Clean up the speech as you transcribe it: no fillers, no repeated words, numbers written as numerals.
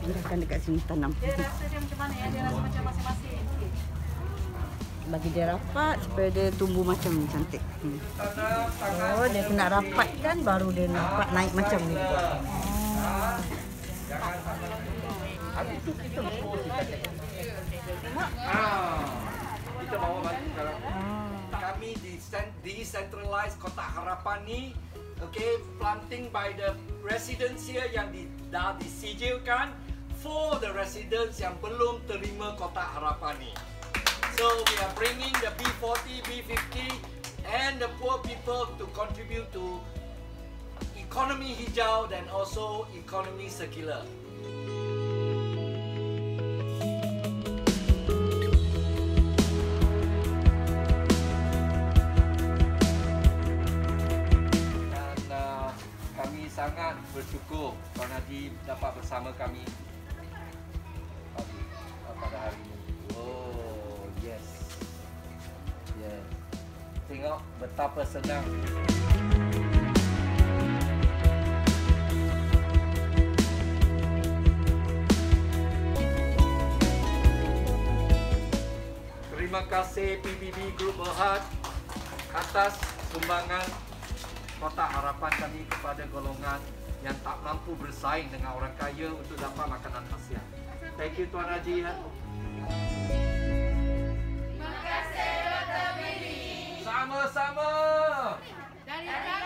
Pindahkan dekat sini tanam. Dia rasa dia macam mana ya? Dia rasa macam masing-masing. Bagi dia rapat supaya dia tumbuh macam cantik. Oh, dia kena rapat kan baru dia dapat naik macam ni. Kita bawa balik sekarang. Kami decentralized Kotak Harapan ni, okay, planting by the residents here yang dah disijilkan for the residents yang belum terima Kotak Harapan ni. So we are bringing the B40, B50 and the poor people to contribute to economy hijau dan also economy circular. Dan kami sangat bersyukur Tuan Haji dapat bersama kami pada hari ini. Oh, yes. Yes. Tengok betapa senang. Terima kasih PBB Group Berhad atas sumbangan Kotak Harapan kami kepada golongan yang tak mampu bersaing dengan orang kaya untuk dapat makanan hasiah. Thank you Tuan Haji. Terima kasih Dr. Billy. Sama-sama. Dari